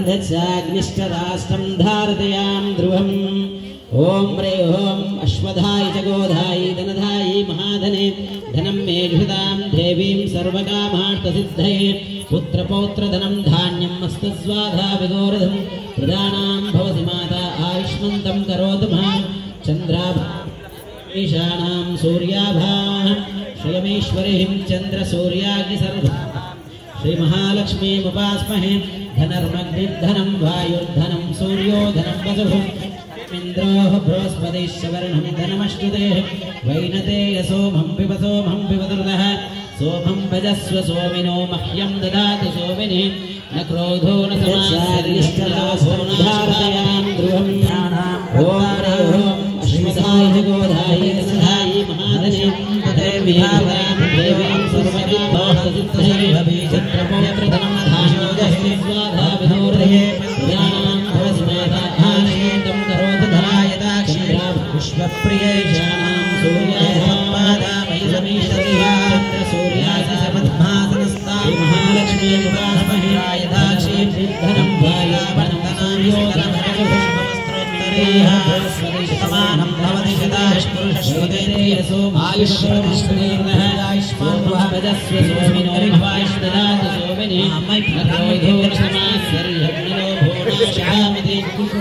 दक्षाग्निष्ठराष्ट्रं धारतयां ध्रुवम् ओम रे ओम अश्वधाय च गोधाय धनधाय महाधने धनं मे जुषतां देवीं सर्वकामार्थसिद्धये पुत्रपौत्रधनं धान्यं मस्तस्वाधा विगोरधं प्रदानां भवति माता आयुष्मन्तं करोतु मां चन्द्राभा ईशानां सूर्याभा श्रियमेश्वरीं चन्द्रसूर्याग्निसर्वा श्रीमहालक्ष्मीमुपास्महे धनर्मग्निर्धनं वायुर्धनं सूर्यो धनं वसुः इन्द्रोः बृहस्पतिश्चवर्णं धनमश्नुते वैनतेय सोमं पिबतुर्दः सोमं भजस्व सोमिनो मह्यं ददातु सोमिने न क्रोधो न समासर्यश्चलासोनाधारयां ध्रुवं ॐ अश्वधाय गोधाय दशधाय महाधने देवीं सर्वकामार्थसिद्धये चित्रपौत्रधनं धान्योदहे स्वाधा विदोर्धये प्रजानां भवति माता आनन्दं करोतु धरायदाक्षी पुष्पप्रियैषाणां सूर्यापादामयि समीशतया चन्द्रसूर्यादिसपद्मासनस्तां महालक्ष्मीमुपास्महे रायदाक्षी धनं वायावनं धनायोधनमस्तरोत्तरेह समानं भवति शतायुष्पुरुषश्रुतेयसो आयुष्मनिष्ठेर्नः आयुष्मान् भजस्व सोमिनो भवायुष्ददातु सोमिने नक्रोधो समासर्यज्ञनो भोनाशयामिति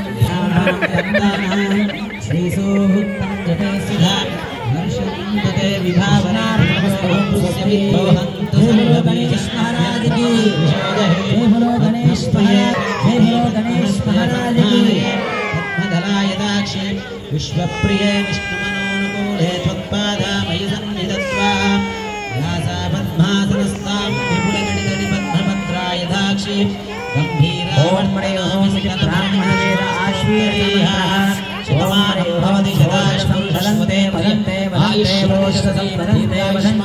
श्रीसोहुक्तं जपे सुधा हर्षन्दते विभावनार्भवन्तु गणेश महाराज की जय बोलो गणेश महाराज की पद्मदलायदाक्षी विश्वप्रिये विष्णुमनोनुकूले त्वत्पादामयि सन्निधत्वा व्यासा पद्मासनस्तां विपुलगणितनि पद्मपत्रायदाक्षी गम्भीरावर्मणयोऽमिषब्राह्मणवेद आश्वीर्यः शतमानं भवति शतायुष्मन्ते वदन्ते वदन्ते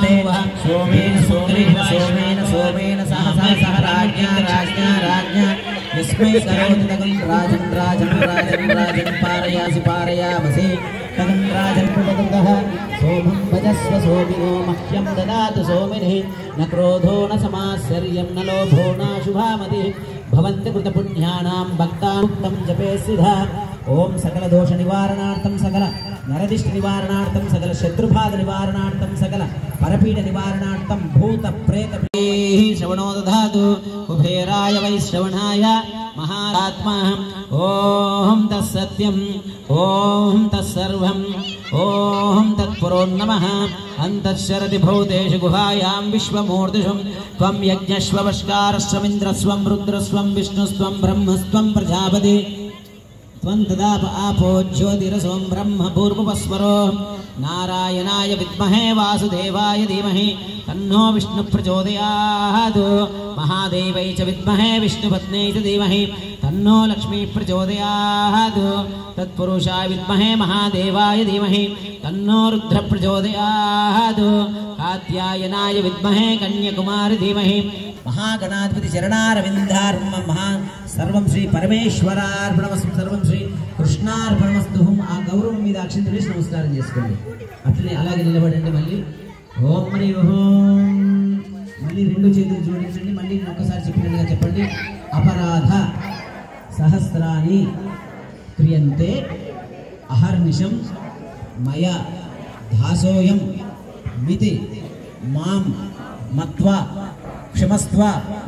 सोमेन सह राज्ञा यस्मै करोति तगं राजन् पारयामसि तगं राजन् पुटकृतः सोमं भजस्व सोमिनो मह्यं ददातु सोमिनिः न क्रोधो न समाश्चर्यं न लोभो न शुभामतिः भवन्ति कृतपुण्यानां भक्तानुक्तं जपे सिद्धा ओम सकल दोष निवारणार्थं सकल नरदिष्ट निवारणार्थं सकल शत्रुबाध निवारणार्थं सकल परपीड निवारणार्थं भूत प्रेत श्रवणो दधातु कुबेराय वैश्रवणाय महात्मा ओम तत्सत्यं ओम तत्सर्वं ओम तत्पुरो नमः अंतश्शरति भूतेषु गुहायां विश्वमूर्तिषु त्वं यज्ञश्ववष्कारश्वमिन्द्रस्वं रुद्रस्वं विष्णुस्वं ब्रह्मस्वं प्रजापति त्वं तदाप आपो ज्योतिरसों ब्रह्म पूर्वपस्वरो नारायणाय विद्महे वासुदेवाय धीमहि तन्नो विष्णु प्रचोदयात् महादेवै च विद्महे विष्णुपत्न्यै च धीमहि तन्नो लक्ष्मी प्रचोदयात् तत्पुरुषाय विद्महे महादेवाय धीमहि तन्नो रुद्र प्रचोदयात् कात्यायनाय विद्महे कन्याकुमारी धीमहि महागणाधिपति चरणारविंदार्पणम् महा सर्वं श्री परमेश्वरार्पणमस्तु सर्वं श्री కృష్ణార్పణమస్తు. ఆ గౌరవం మీద అక్షంతలు వేసి నమస్కారం చేసుకోండి. అట్లనే అలాగే నిలబడండి. మళ్ళీ ఓం హరి ఓం. మళ్ళీ రెండు చేతులు జోడించండి. మళ్ళీ ఒక్కసారి చెప్పినట్టుగా చెప్పండి. అపరాధ సహస్రాని క్రియంతే అహర్నిశం మయ దాసోయం మితి మాం మత్వా క్షమస్వ.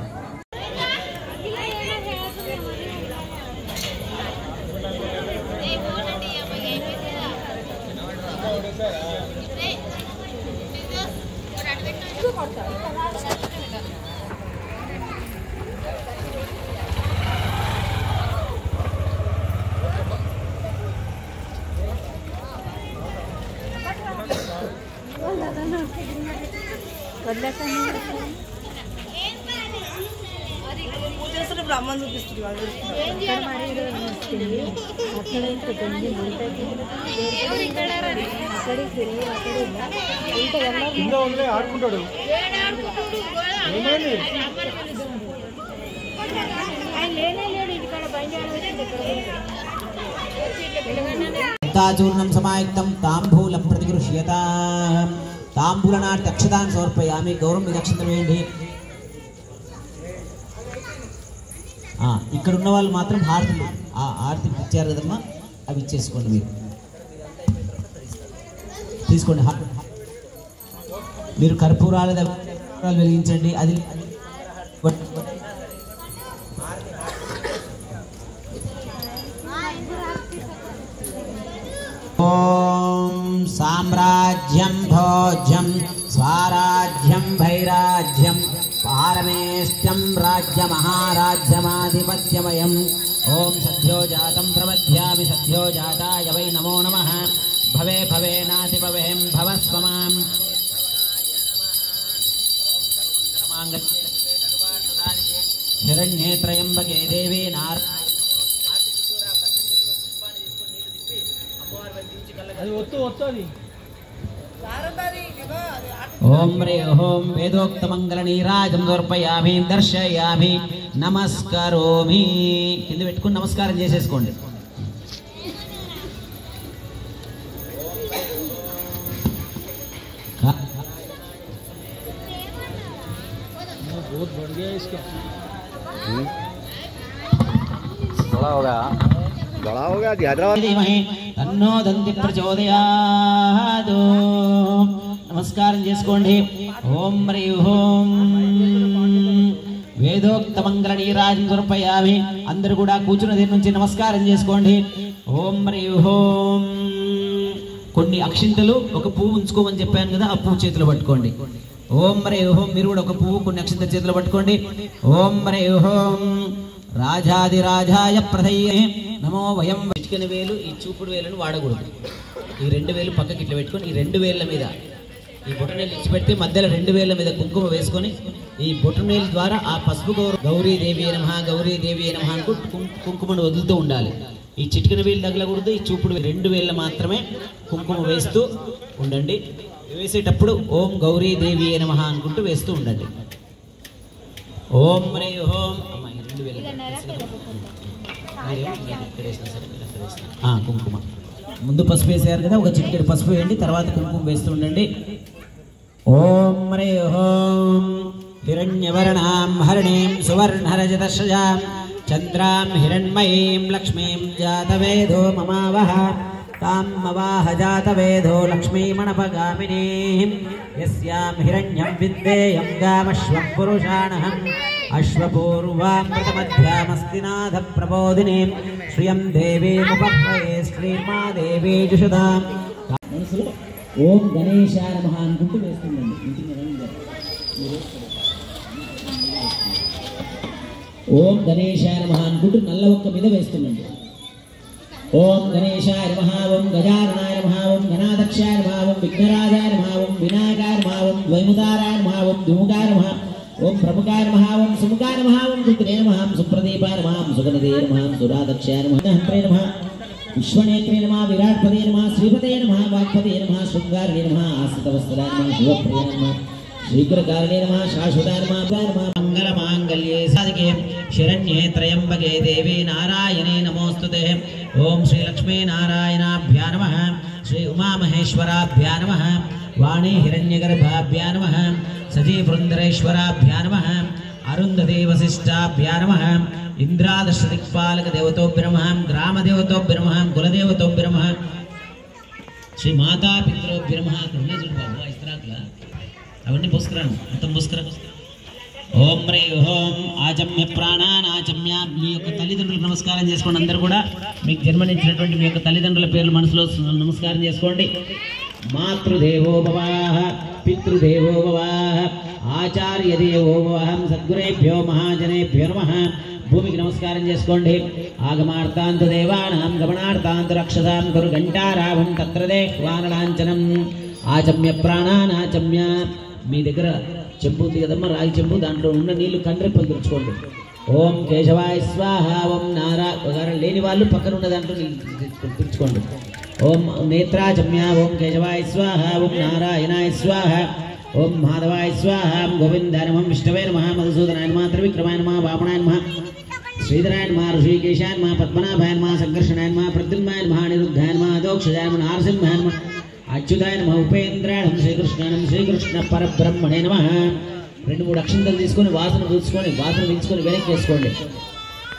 బ్రాహ్మణ్ చూపిస్తుంది ఆడుకుంటాడు. చూర్ణం సమాయుక్తం తాంబూలం ప్రతిగృహ్యత. తాంబూలనాటి అక్షతాన్ని సమర్పయామి. గౌరవం మీద అక్షతం వేయండి. ఇక్కడ ఉన్న వాళ్ళు మాత్రం హారతి ఆ హారతి ఇచ్చారు కదమ్మా, అవి ఇచ్చేసుకోండి. మీరు తీసుకోండి. మీరు కర్పూరాలు వెలిగించండి. అది ఓం సామ్రాజ్యం భోజ్యం స్వరాజ్యం భైరాజ్యం పారమేష్ట్యం రాజ్యమహారాజ్యమాధిపత్యమయం. ఓం సద్యో జాతం ప్రబధ్యామి సద్యో జాతాయ వై నమో నమః. భవే భవేనాతి భవేం భవస్వమాం. హిరణ్యే త్రయంబకే దేవీ నార. ఓం రే ఓం వేదోక్తమంగళ నీరాజం దర్పయామి దర్శయామి నమస్కరోమి. కింద పెట్టుకుని నమస్కారం చేసేసుకోండి. बड़ा हो गया हैदराबाद. तन्नो दंति प्रचोदयात्. नमस्कार చేసుకోండి. ఓం ह्रीं ఓం వేదోక్త మంగళ నీరాజం సమర్పయామి. అందరూ కూడా కూర్చున్న దగ్గర నుంచి నమస్కారం చేసుకోండి. ఓం ह्रीं ఓం. కొన్ని అక్షింతలు ఒక పువ్వు ఉంచుకోమని చెప్పాను కదా, ఆ పువ్వు చేతిలో పట్టుకోండి. ఓం ह्रीं ఓం. మీరు కూడా ఒక పువ్వు కొన్ని అక్షింతల చేతిలో పట్టుకోండి. ఓం ह्रीं ఓం రాజాదిరాజాయ ప్రధయే నమో వయం. చిటికెన వేలు ఈ చూపుడు వేలను వాడకూడదు. ఈ 2 వేలు పక్కకి ఇట్లా పెట్టుకొని ఈ 2 వేళ్ల మీద ఈ బొటనేలు ఇచ్చి పెట్టి మధ్యలో 2 వేళ్ల మీద కుంకుమ వేసుకొని ఈ బొటనేలు ద్వారా ఆ పసుపు గౌరీదేవి నమః గౌరీదేవి నమః అనుకుంటూ కుంకుమను వదులుతూ ఉండాలి. ఈ చిటికెన వేలు తగలకూడదు. ఈ చూపుడు 2 వేళ్ల మాత్రమే కుంకుమ వేస్తూ ఉండండి. వేసేటప్పుడు ఓం గౌరీదేవి నమః అనుకుంటూ వేస్తూ ఉండండి. ఓం ह्रीं ఓం. కుంకుమ ముందు పసుపు వేసారు కదా, ఒక చిటికెడు పసుపు వేయండి, తర్వాత కుంకుమ వేస్తూ ఉండండి. ఓం ह्रीं ఓం. హిరణ్యవర్ణాం హరిణీం సువర్ణరజతశ్రజాం చంద్రాం హిరణ్మయీం లక్ష్మీం జాతవేదో మమావహ తాం మవాహ జాతవేదో లక్ష్మీమణపగామినీం యస్యాం హిరణ్యం విద్యేయం గామశ్వం పురుషాణహం అశ్వపూర్వామృతమధ్యామస్తినాథ ప్రబోధినీం శ్రియం దేవీముపహ్వయే శ్రీమాదేవీ జుషదాం. మనసులో ఓం గణేశాయ నమః అనుకుంటూ వేస్తుండండి. ఓం గణేశాయ నమః అనుకుంటూ నల్ల ఒక్క మీద వేస్తుండండి. ఓం గణేశాయ నమః ఓం గజాననాయ నమః ఓం గణాధ్యక్షాయ నమః ఓం విఘ్నరాజాయ నమః ఓం వినాయకాయ నమః ఓం ద్వైముదారాయ నమః ఓం ద్విముఖాయ నమః ఓం ప్రముఖాయ నమః ఓం సుముఖాయ నమః ఓం దుఃఖినే నమః సుప్రదీపాయ నమః సుగణదే నమః సురాధక్షాయ నమః హంత్రే నమః విశ్వనేత్రే నమః విరాట్పదే నమః శ్రీపదే నమః వాగ్పదే నమః శృంగారే నమః ఆశ్రితవత్సలాయ నమః శివప్రియాయ నమః శ్రీకరకారణే నమః శాశ్వతాయ నమః మంగళమాంగళ్యే సాధికే శరణ్యే త్రయంబకే దేవీ నారాయణే నమోస్తుతే. ఓం శ్రీ లక్ష్మీ నారాయణాభ్యా నమః శ్రీ ఉమామహేశ్వరాభ్యా నమః వాణీ హిరణ్యగర్భాభ్యా నమః సజీవృందరేశ్వరాభ్యా నమః అరుంధతీ వశిష్టాభ్యా నమః ఇంద్రాదశదిక్పాలక దేవతోభ్యో నమః గ్రామదేవతోభ్యో నమః కులదేవతోభ్యో నమః శ్రీ మాతాపితృభ్యో నమః. బాబు ఇస్త్రాకుల అవన్నీ పోసుకురాను, మొత్తం పోసుకురా. ఓం ह्रीं ఓం. ఆచమ్య ప్రాణాన్ ఆచమ్య. మీ యొక్క తల్లిదండ్రులకు నమస్కారం చేసుకోండి. అందరూ కూడా మీకు జన్మనిచ్చినటువంటి మీ యొక్క తల్లిదండ్రుల పేర్లు మనసులో నమస్కారం చేసుకోండి. మాతృదేవో భవ పితృదేవో భవ ఆచార్య దేవో భవ సద్గురేభ్యో మహాజనేభ్యో నమః. భూమికి నమస్కారం చేసుకోండి. ఆగమార్థాంత దేవానాం గమనార్థాంత రక్షసాం గురు ఘంటారావం తత్ర దేహ్వానలాంఛనం. ఆచమ్య ప్రాణాన్ ఆచమ్య. మీ దగ్గర చెంబు ఉంది కదమ్మా, రాగి చెంబు, దాంట్లో ఉన్న నీళ్లు కండ్రెప్పలు తెచ్చుకోండి. ఓం కేశవాయ స్వాహ. ఓం నారాయణ లేని వాళ్ళు పక్కన ఉన్న దాంట్లో తెచ్చుకోండి. ఓం నేత్రాచమ్య. ఓం కేశవాయ స్వాహ. ఓం నారాయణాయ స్వాహ. ఓం మాధవాయ స్వాహ. గోవిందాయ నమః విష్ణవే నమః మధుసూదనాయ నమః త్రివిక్రమాయ నమః వామనాయ నమః శ్రీధరాయ నమః ఋషికేశాయ నమః పద్మనాభాయ నమః సంకర్షణాయ నమః ప్రద్యుమ్నాయ నమః అనిరుద్ధాయ నమః అదోక్షజాయ నమః నారసింహాయ నమః అచ్యుతాయ నమః ఉపేంద్రాయ నమః శ్రీకృష్ణాయ శ్రీకృష్ణ పరబ్రహ్మణే నమః. 2-3 అక్షంతలు తీసుకొని వాసన చూసుకొని వాసన పీల్చుకొని వెనక్కి వేసుకోండి.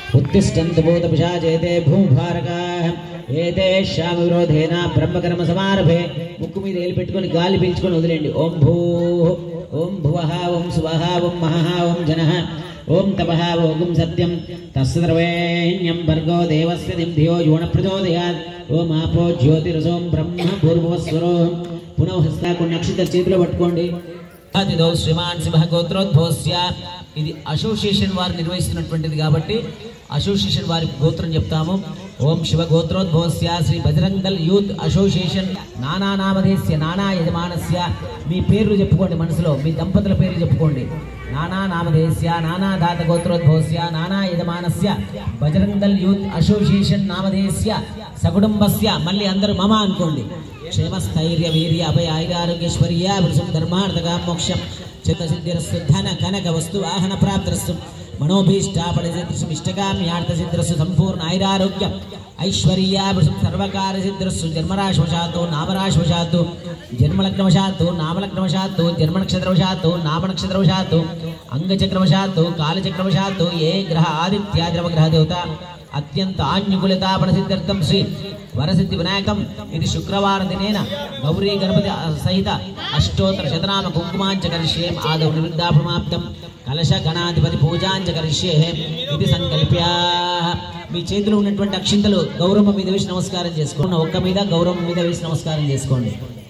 उत्तिष्ठन्तु भूतपिशाचेते भूभारकाः ఏతేషాం విరోధేన బ్రహ్మకర్మ సమారభే. ముక్కు మీద ఏలు పెట్టుకొని గాలి పీల్చుకొని వదిలేండి. ఓం భూ ఓం భువః ఓం సువః ఓం మహః ఓం జనః ఓం తపః ఓం సత్యం తస్సర్వేణ్యం భర్గో దేవస్య ధియో యో న ప్రచోదయాత్. ఓం ఆపో జ్యోతిరసోం బ్రహ్మ భూర్భువస్వరో. పునః హస్తాకు నక్షత్ర చేతిలో పట్టుకోండి. అతిదో శ్రీమాన్ సింహ గోత్రోద్భవస్య. ఇది అసోసియేషన్ వారు నిర్వహిస్తున్నటువంటిది కాబట్టి అసోసియేషన్ వారి గోత్రం చెప్తాము. ఓం శివ గోత్రోద్భవస్య శ్రీ బజరంగ్ దళ్ యూత్ అసోసియేషన్ నానా నామధేస్య నానా యజమానస్య. మీ పేర్లు చెప్పుకోండి మనసులో, మీ దంపతుల పేర్లు చెప్పుకోండి. నానా నామధేస్య నానా దాత గోత్రోద్భవస్య నానా యజమానస్య బజరంగ్ దళ్ యూత్ అసోసియేషన్ నామధేస్య సకుటుంబస్య. మళ్ళీ అందరూ మమ అనుకోండి. క్షేమస్థైర్య వీర్య అభయ ఐరారోగ్యేశ్వర్య వృషం ధర్మార్థక మోక్షం చిత్తసిద్ధిరస్సు ధన కనక వస్తు వాహన ప్రాప్తిరస్సు మనోభీష్టాఫలసిద్ధిరస్సు ఇష్టకామ్యార్థసిద్ధిరస్సు సంపూర్ణ ఐరారోగ్య ఐశ్వర్య వృషం సర్వకార సిద్ధిరస్సు. జన్మరాశివశాత్తు నామరాశివశాత్తు జన్మలగ్నవశాత్తు నామలగ్నవశాత్తు జన్మనక్షత్రవశాత్తు నామనక్షత్రవశాత్తు అంగచక్రవశాత్తు కాలచక్రవశాత్తు ఏ గ్రహ ఆదిత్యాద్రవగ్రహ దేవత అత్యంత ఆజ్ఞకులితాపనసిద్ధ్యర్థం శ్రీ వరసిద్ధి వినాయకం. ఇది శుక్రవార దినేన గౌరీ గణపతి సహిత అష్టోత్తర శతనామ కుంకుమాంచ కరిష్యే. ఆదౌ నిరుద్ధాపమాప్తం కలశ గణాధిపతి పూజాంచ కరిష్యే ఇది సంకల్ప్య. మీ చేతిలో ఉన్నటువంటి అక్షింతలు గౌరమ్మ మీద వేసి నమస్కారం చేసుకోండి. ఒక్క మీద గౌరమ్మ మీద వేసి నమస్కారం చేసుకోండి.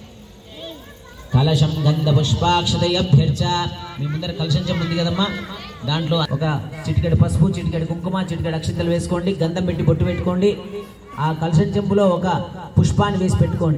కలశం గంధ పుష్పాక్షతయ అభ్యర్చ. మీ ముందర కలశం చెంబు ఉంది కదమ్మా, దాంట్లో ఒక చిటికెడు పసుపు చిటికెడు కుంకుమ చిటికెడు అక్షింతలు వేసుకోండి. గంధం పెట్టి బొట్టు పెట్టుకోండి. ఆ కలశం చెంబులో ఒక పుష్పాన్ని వేసి పెట్టుకోండి.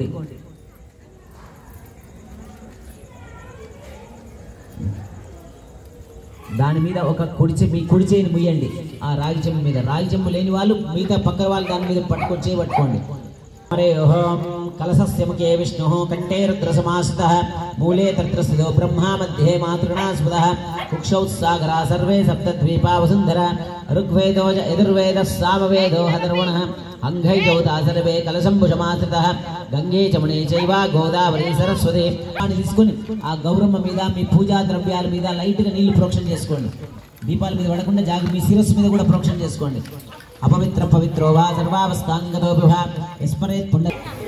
దాని మీద ఒక మీ కుడి చేయిని ముయ్యండి. ఆ రాగి చెంబు మీద. రాగి చెంబు లేని వాళ్ళు మిగతా పక్క వాళ్ళు దాని మీద పట్టుకొని చేయబట్టుకోండి. హరే ఓం కలశస్య ముఖే విష్ణుః కంఠే రుద్రసమాశ్రితః మూలే తత్రస్థితో బ్రహ్మా మధ్యే మాతృగణా స్మృతః కుక్షౌ సాగరా సర్వే సప్తద్వీపా వసుంధర ఋగ్వేదో యజుర్వేదः సామవేదో హధర్వణః అంఘైకౌతా సర్వే కలశంభుషమాశ్రితః గంగే చమునే చైవ గోదావరి సరస్వతి. అని తీసుకొని ఆ గౌరమ్మ మీద మీ పూజా ద్రవ్యాల మీద లైట్గా నీళ్లు ప్రోక్షణ చేసుకోండి. దీపాల మీద పడకుండా మీ శిరస్సు మీద కూడా ప్రోక్షణ చేసుకోండి. అపవిత్ర పవిత్రో వా సర్వావస్థాంగతో విభా విస్మరేత్ పుండ.